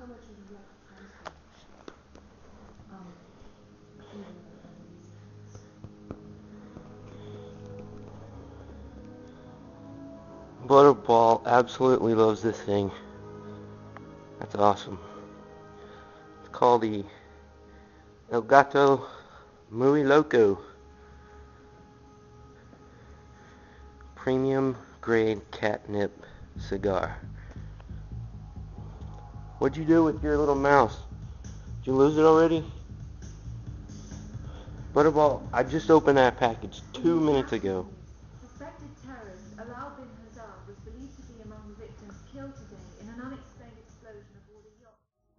Butterball absolutely loves this thing. That's awesome. It's called the El Gato Muy Loco Premium Grade Catnip Cigar. What'd you do with your little mouse? Did you lose it already? Butterball, I just opened that package 2 minutes ago. Suspected terrorist Alaa bin Hazar was believed to be among the victims killed today in an unexplained explosion aboard a yacht.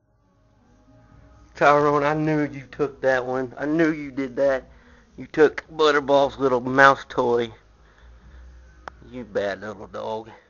Tyrone, I knew you took that one. I knew you did that. You took Butterball's little mouse toy. You bad little dog.